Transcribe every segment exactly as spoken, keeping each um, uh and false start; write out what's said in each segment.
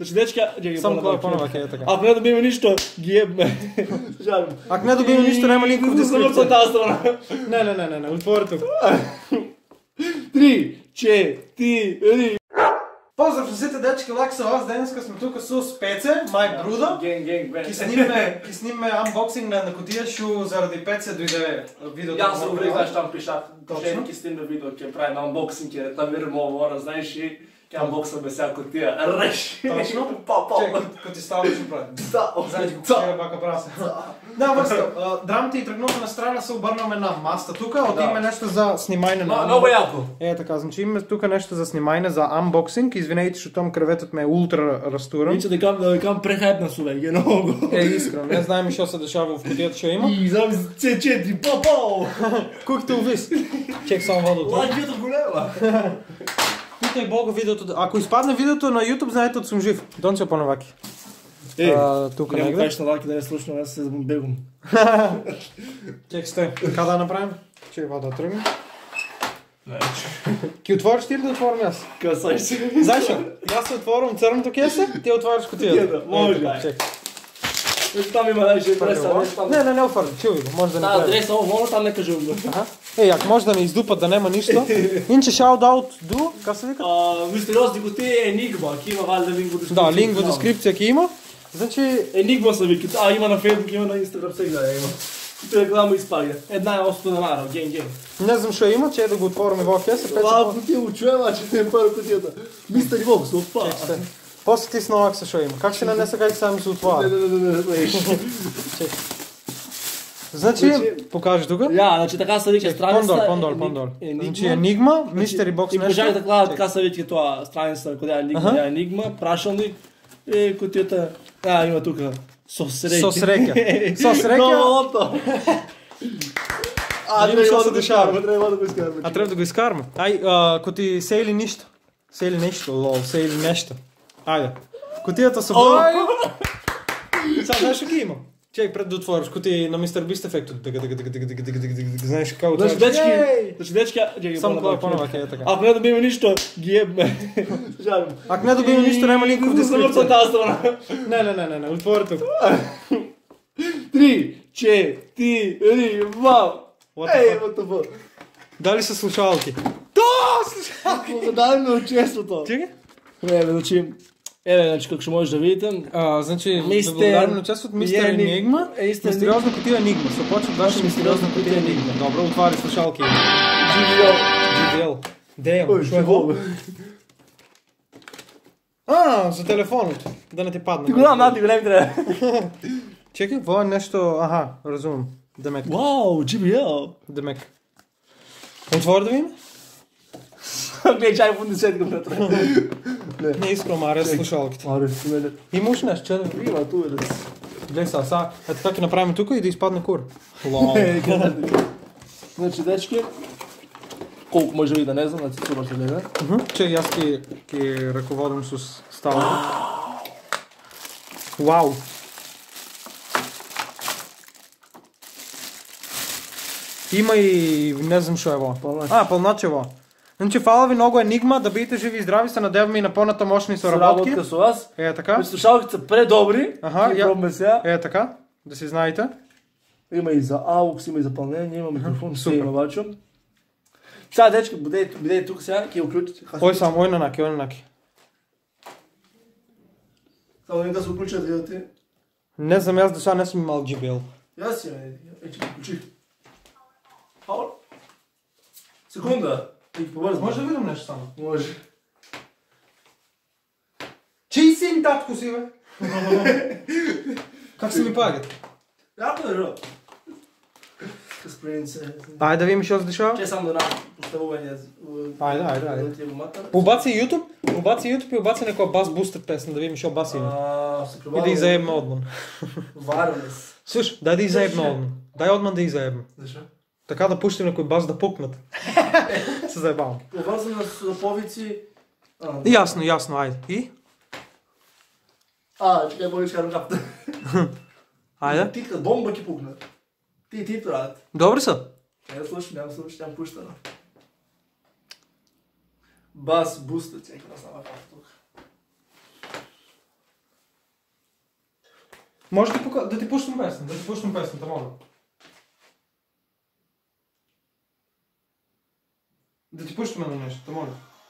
Значи, дечка... Само това по-навък е така. Ако не добиме нищо, ги ебме. Ако не добиме нищо, няма линк в дескрипция. тази страна. Не, не, не, не, не, отвори тук. Три, четири. Поздрав всите дечки, лак са вас, денеска сме тук с Пеце, май Бруда. Ген, ген, бе. Ки снимме, ки снимме анбоксинг на една кутия, шу заради Пеце дойде видеото. Я се добре, знаеш, там пишах. Точно. Ки снимме видео, ке правим анбоксинг, ке намираме овора, знаеш и ке анбоксаме сега кутия. Реш! Точно? Па, па, Чекай, като ти става ще прави. да, Знаете, кутия бака праса. Да, върска, драмите и тръгнуваме на страна се обърнаме на маста тук, от имаме нещо за снимайне на... Много яко. Е, така, значи имаме тук нещо за снимайне, за анбоксинг. Извинейте, че том креветът ме е ултра разтурен. Вича да кам, да кам прехайпна с увеги, много. Е, искрено, не знаем що се дешава в кутията, ще има. И знам С четири, па-пау! Кухте увис. Чек само водото. Лайквието голема. Питай Бога видеото. Ако изпадне видеото на YouTube, знаете, от съм жив. Дончо по-наваки. Е, тук няма негде. кажеш на лаки да не слушам, аз се бегам. Чек сте. Така да направим? Че вода тръгне. Ки отвориш ти или да отворим аз? Късай си. Защо? Аз се отворям църното кесе, ти отваряш кутията. Може, Е, чек. Там има даже адреса. Не, не, не отварям. Чуй го, може да не Да, прави. адреса, ово, там не кажем. Ей, ако може да не издупат, да няма нищо. Инче шаут-аут до, как се вика? Мистериозни кутии Енигма, ки има вали да линк в дескрипция. Да, линк в дескрипция ки има. Значи... Енигма са вики. А, има на Фейсбук, има на Инстаграм, сега има. И реклама изпага. Една е осто на нара, ген, ген. Не знам що има, че е да го отворим в кеса. Това кутия го чуем, а че не е първа кутията. Мистери Бог се отпада. После ти с налак се шо има. Как ще нанеса, как сами се отваря? Не, не, не, не, не. Значи, покажи тук. Я, значи така се вика страница. Пондор, пондор, пондор. Значи Енигма, Мистери Бокс и нещо. пожали така, така се вика това страница, къде е Енигма, е Енигма, прашалник и кутията. А, има тук сосрека. Сосрека. Сосрека. Новото. А, Видим що се дешава. Трябва да го изкараме. А трябва да го изкараме. Ай, ако ти сейли нищо. Сейли нещо, лол, сейли нещо. Айде. Кутията са бой. Сега знаеш ли ки има? Чек пред да отвориш кутия на мистер Бист ефекто. Знаеш как отвориш? Значи дечки, значи дечки, само това по-навък е така. Ако не добиме нищо, ги ебме. Ако не добиме нищо, няма линк в дескрипция. тази страна. Не, не, не, не, не, отвори тук. Три, четири, вау. Ей, what the fuck. Дали са слушалки? Да, слушалки. Дай ми учеството. Чекай. Не, значи, Еле, значи, как ще можеш да видите. А, значи, Мистер... да благодарим на част от Мистер Енигма. Мистериозна кутия Енигма. Започва ваша мистериозна кутия Енигма. Добре, отваря слушалки. джи ви ел. джи ви ел. Дейл. Шо е во? А, за телефоното. Да не ти падне. Ти голям, да, ти голем трябва. Чекай, во е нещо... Аха, разумам. Демек. Вау, джи ви ел. Демек. Отвори да видим? Гледай, чай по десетка метра. Не искам, аре слушалките. Аре, смеле. Има уж нещо, че да... Има, ту е да си. Гледай сега, сега, ето така направим тук и да изпадне кур. Лау. Значи, дечки, колко може да не знам, значи супер ще гледа. Че аз ки ръководим с ставата. Вау! Има и не знам шо е во. А, пълначево. Значи фала ви много Енигма, да бидете живи и здрави, се надяваме и на по-ната мощни соработки. Работка с вас. Е така. Слушалките са предобри. Аха, я... пробваме сега. Е така, да си знаете. Има и за аукс, има и за пълнение, има микрофон, супер. има бачо. Сега, дечка, бидей тук сега, ки оключите. Ой сам, ой нанаки, ой нанаки. Само да се оключат, гледате. Не знам, аз до сега не съм имал джи би ел. Я си, е, че оключих. Хау? Секунда. И побързам. Може да видим нещо само? Може. Чий син, татко си, бе? Как се ми пагат? Яко е, жо. Къспринце. Айде да видим, що се дешава. Че само да поставуване. Айде, айде, айде. Обаци YouTube, обаци YouTube и обаци някоя бас бустер песен, да видим, що бас има. И да и заебме отман. Варнес. Слушай, дай да и заебме отман. Дай отман да и заебме. Защо? Така да пуштим някой бас да пукнат. Се заебавам. Повързано с повици. Ясно, ясно, айде. И? А, чекай, бъде изкарам капта. Айде. Тика, бомба ки пукна. Ти, ти правят. Добри са. Не слушай, няма слушай, няма пущана. Бас, буста, чекай, да става капта тук. Може да, пока... да ти пущам песен, да ти пущам песента, моля. Да ти пущаме на нещо, моля.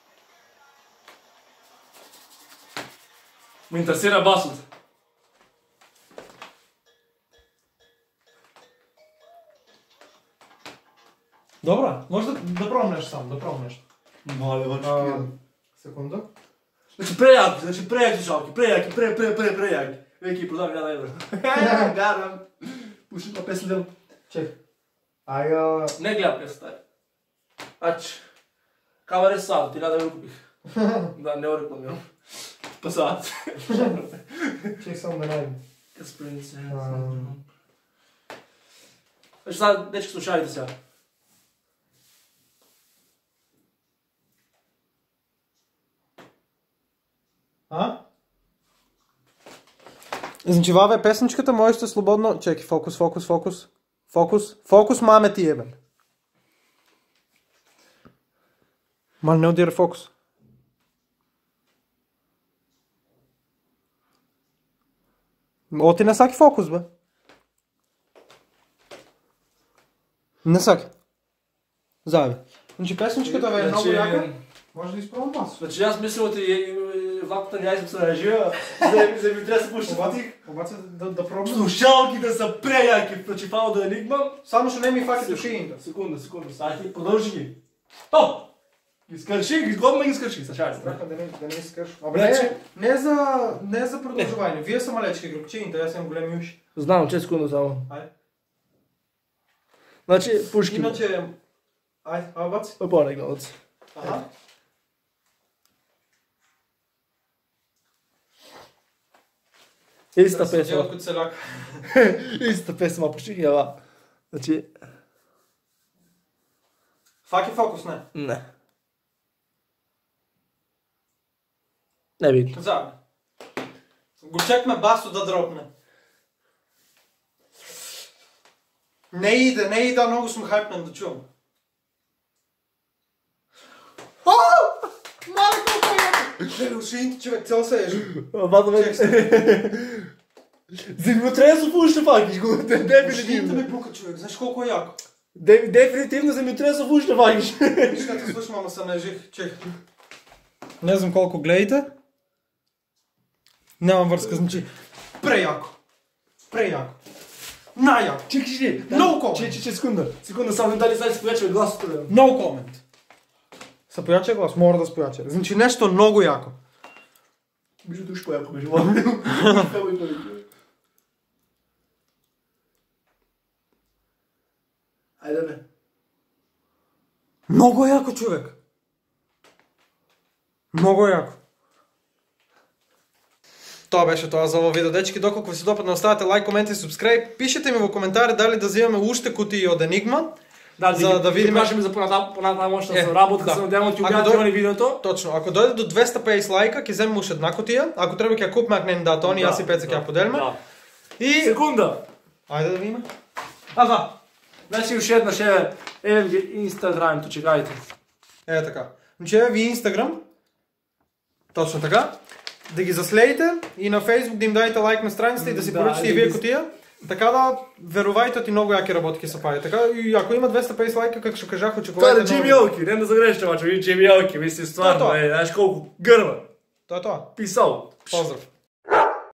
Ме интересира басът. Добра, може да, да пробвам нещо само, да пробвам нещо. Мале, А, секунда. Значи преяки, значи преяки шалки, преяки, пре, пре, пре, преяки. Веки, продам една евро. Гарам. Пуши на песен дел. Чек. Ай, а... Не гледам песен, Ач. Камера е сад, ти да го купих. Да, не го рекламирам. Пасат. Чек само да найдем. Значи сега, дечки слушайте сега. А? Значи, вава е песничката, можете свободно... Чекай, фокус, фокус, фокус. Фокус, фокус, маме ти е, бе. Мале, не удира фокус. Оти не саки фокус, бе. Не саки. Зави. Значи, песничката бе е много яка. Може да изпробвам бас. Значи аз мисля, че ваката няма да се режия, за да ми трябва да се пуща пътик. Обаче да, да пробвам. Слушалките са преяки, значи фал да енигма. Само ще не ми факи души. Секунда, секунда, сати, продължи ги. О! Ги скърши, ги сгодно ги скърши, съчай. Страха да не, да не скърш. Абе, не, не, за, не за продължаване. Вие са малечки групчините, аз имам големи уши. Знам, че секунда само. Айде. Значи, пушки. Иначе... Айде, а баци. Ой, по-не гледат. Ага. Иста песма. Куцеляк. Иста песма, пуши ги, ала. Значи... Факи фокус, не? Не. Не видно. Заедно. Го чекме басо да дропне. Не иде, не иде, много съм хайпнен да чувам. Ааа! Мале, колко е! Не, ушините, човек, цел се ежи. Вада ме... Земетресов уж ще факиш го, Ушините дефинитивно. ми пука, човек, знаеш колко е яко. Дефинитивно земетресов уж ще факиш. Виж като слушам, ама се нажих, чех. Не знам колко гледате. Нямам връзка, значи. Преяко. Преяко. Най-яко. Чекай, чекай. No comment. Чекай, чекай, секунда. Секунда, само дали сега си поячва гласото. No comment. Са пояче глас, мора да спояче. Значи нещо много яко. Между душ по-яко, между мама. Айде бе. Много яко, човек. Много яко. Това беше това за това видео, дечки. Доколко ви се допадне, оставяте лайк, комент и субскрайб. Пишете ми в коментари дали да взимаме уште кутии от Енигма. Да, за да видим. Кажем за по-натам още Е, за работа, да. се надявам да ти Ако обятваме дой- видеото. Точно. Ако дойде до двеста петдесет лайка, ќе вземем уж една кутия. Ако трябва ќе ја купиме, ако не ни дадат они, аз и Пеца ќе ја поделиме. Да. И... Секунда. Айде да видиме. Ага. Значи уште една ще е Инстаграмто, чекайте. Е така. Значи е ви Инстаграм. Точно така. Да ги заследите и на Фейсбук да им дадете лайк на страницата и да си Да, поръчате и да вие ги- кутия. Така да, верувайте, ти много яки работки са прави. Така и ако има двеста петдесет лайка, как ще кажах, Това е очакувайте Джейми Елки, не да загреште, мачо, ви Джейми Елки, ви сте Това е стварно, това. е, знаеш колко гърва. Това е това. Писал. Поздрав.